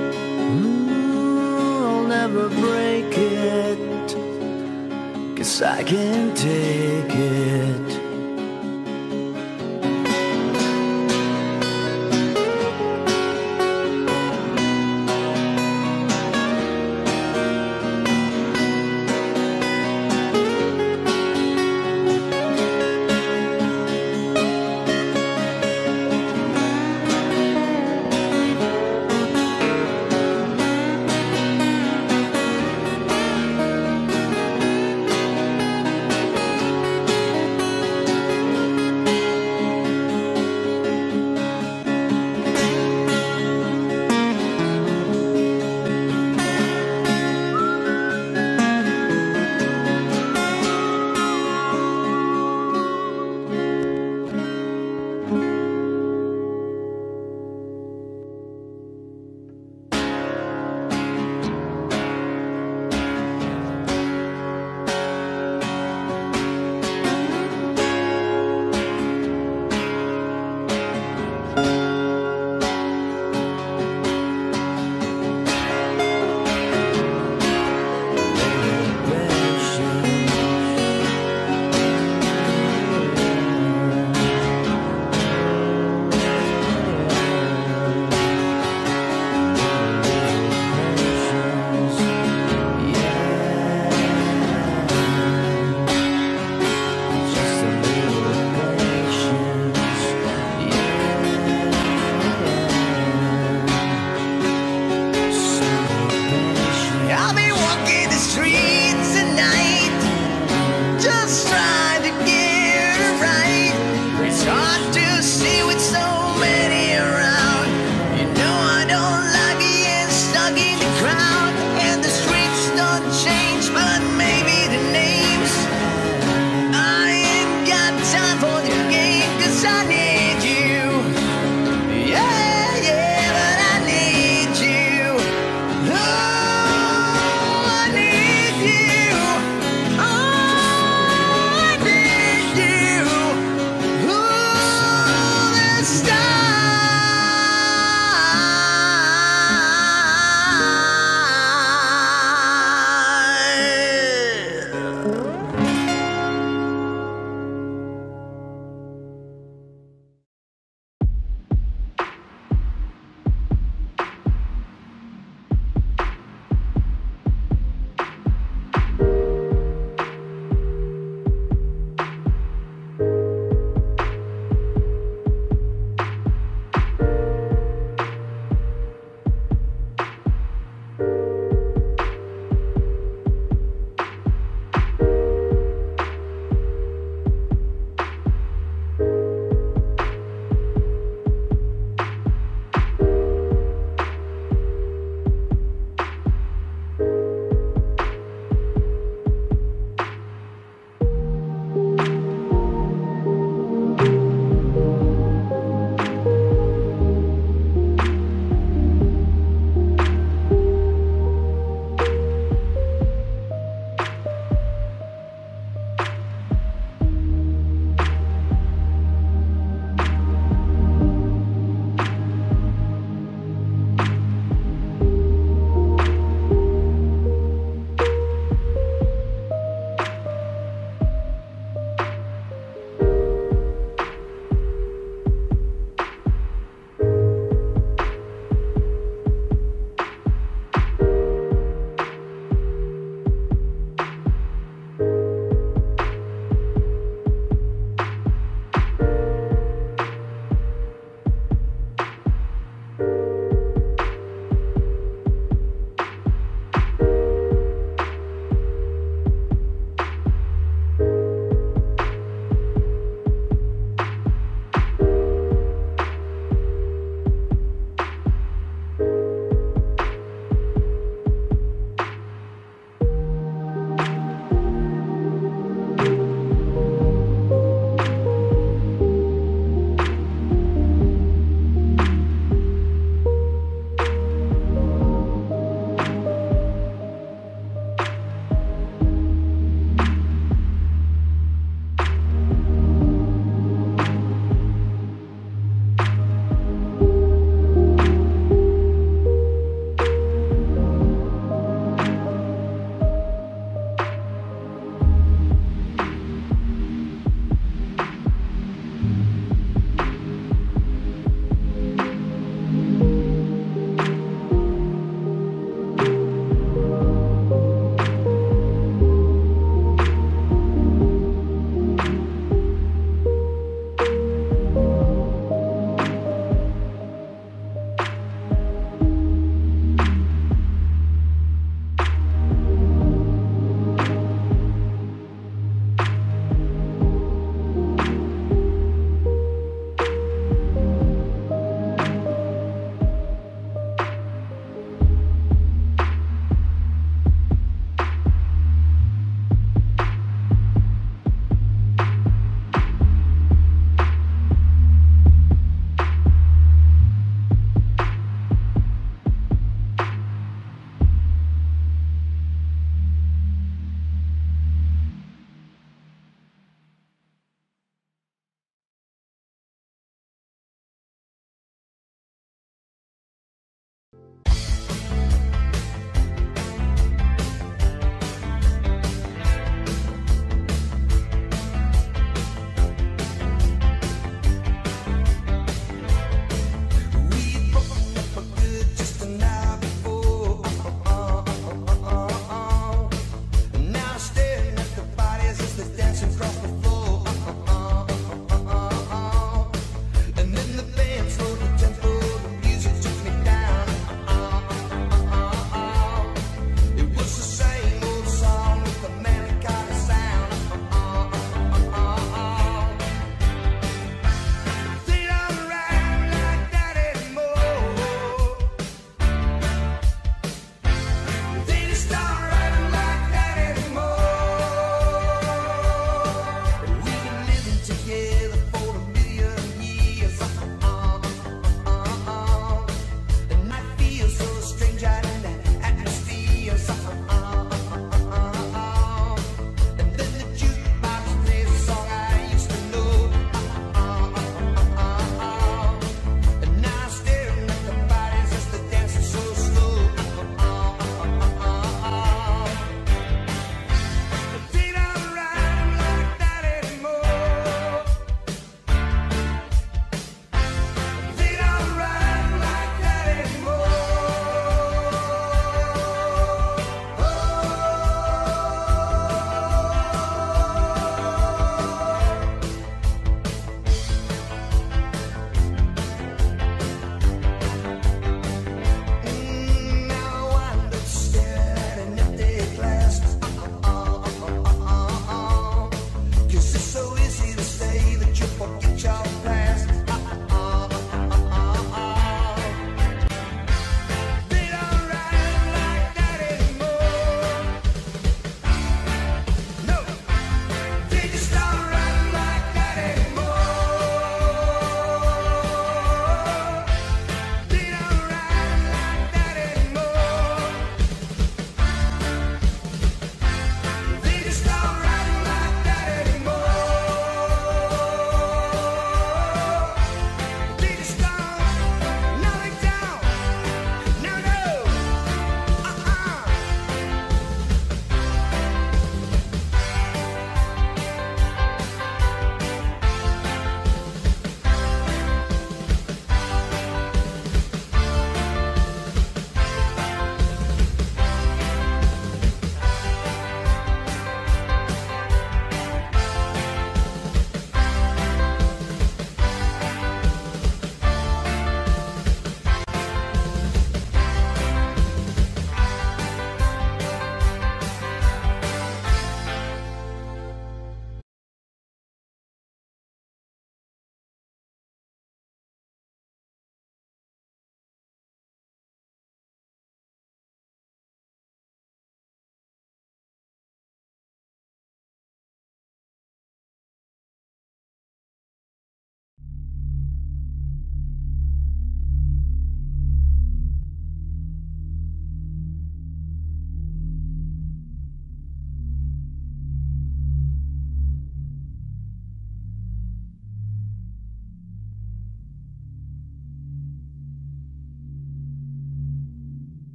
Mm, I'll never break it, 'cause I can't take it.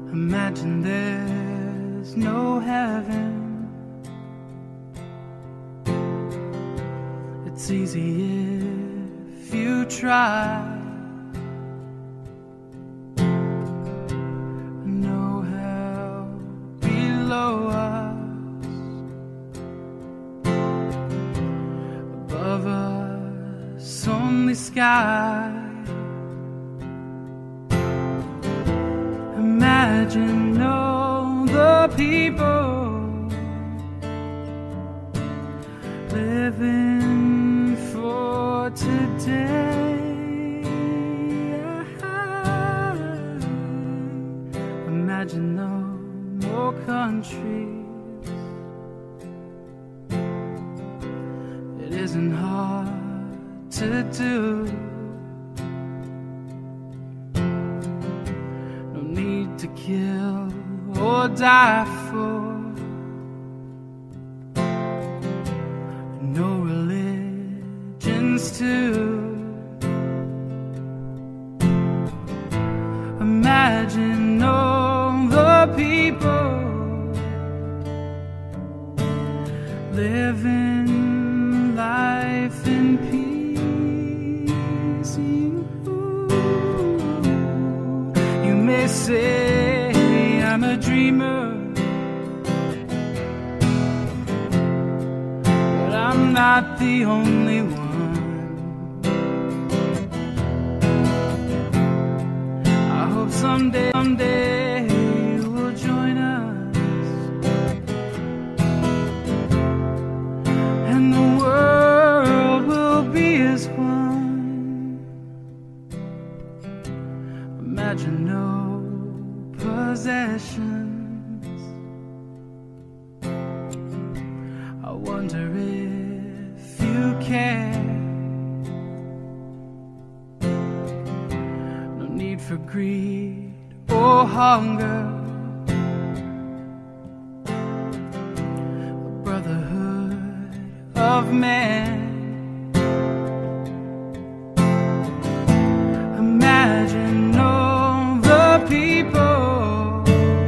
Imagine there's no heaven. It's easy if you try. No hell below us. Above us only sky. Imagine all the people living for today. Imagine no more countries. It isn't hard to do. No need to kill or die for. No religions too. Imagine all the people living life in peace. You, you may say I'm a dreamer, but I'm not the only one. I hope someday, someday you will join us, and the world will be as one. Imagine no possessions. I wonder if you care. No need for greed or hunger. A brotherhood of man. Imagine all the people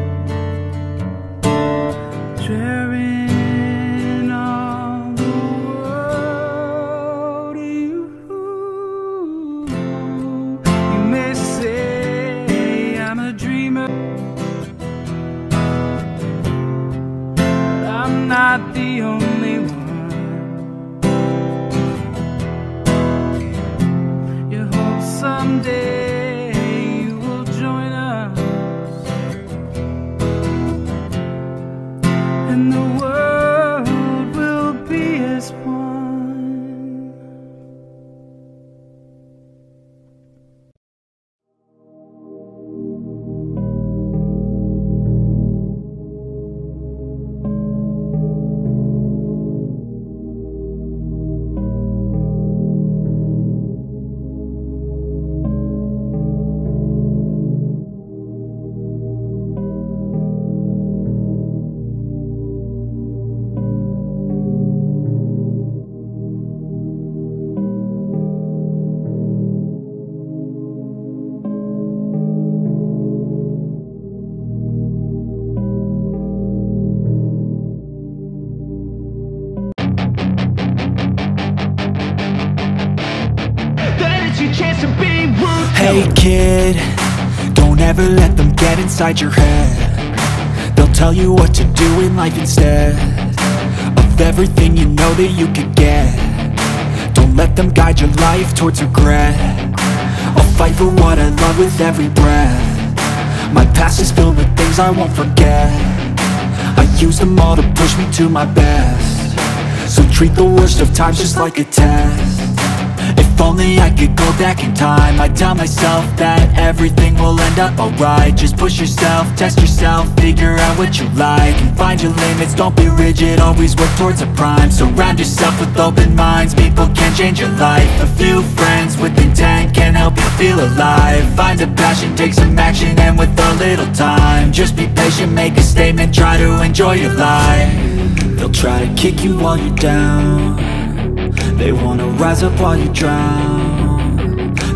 sharing all the world. You, you may say I'm a dreamer, but I'm not the only one. You hope someday you will join us, and the world will be as one. Hey kid, don't ever let them get inside your head. They'll tell you what to do in life instead of everything you know that you could get. Don't let them guide your life towards regret. I'll fight for what I love with every breath. My past is filled with things I won't forget. I use them all to push me to my best. So treat the worst of times just like a test. If only I could go back in time, I'd tell myself that everything will end up alright. Just push yourself, test yourself, figure out what you like, and find your limits, don't be rigid, always work towards a prime. Surround yourself with open minds, people can change your life. A few friends with intent can help you feel alive. Find a passion, take some action, and with a little time, just be patient, make a statement, try to enjoy your life. They'll try to kick you while you're down, they wanna rise up while you drown.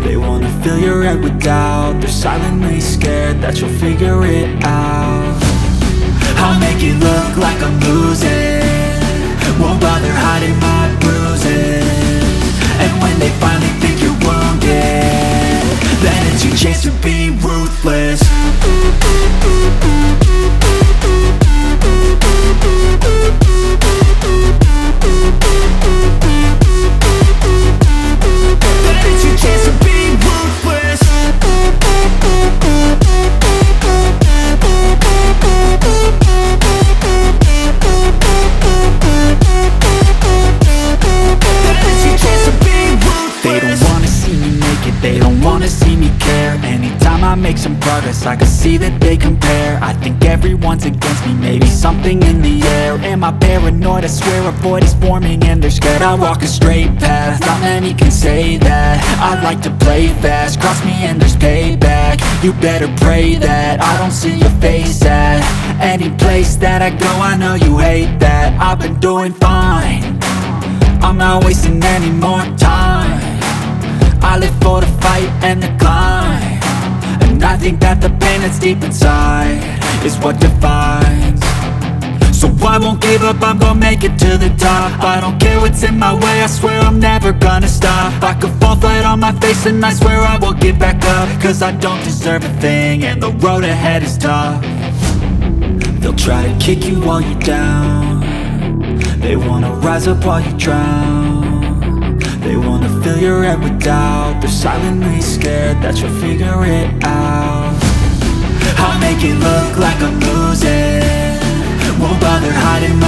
They wanna fill your head with doubt. They're silently scared that you'll figure it out. I'll make it look like I'm losing, won't bother hiding my bruises. And when they finally think you're wounded, then it's your chance to be ruthless. Then it's your chance to be ruthless. They don't wanna see me make it, they don't wanna see me care. Anytime I make some progress, I can see that they compare. I think everyone's against me, maybe something in the air. Am I paranoid? I swear a void is forming and they're scared. I walk a straight path, not many can say that. I like to play fast, cross me and there's payback. You better pray that I don't see your face at any place that I go. I know you hate that. I've been doing fine, I'm not wasting any more time. I live for the fight and the climb, and I think that the pain that's deep inside is what defines. So I won't give up, I'm gonna make it to the top. I don't care what's in my way, I swear I'm never gonna stop. I could fall flat on my face and I swear I will get back up, cause I don't deserve a thing and the road ahead is tough. They'll try to kick you while you're down, they wanna rise up while you drown. They wanna fill your head with doubt. They're silently scared that you'll figure it out. I'll make it look like I'm losing, won't bother hiding my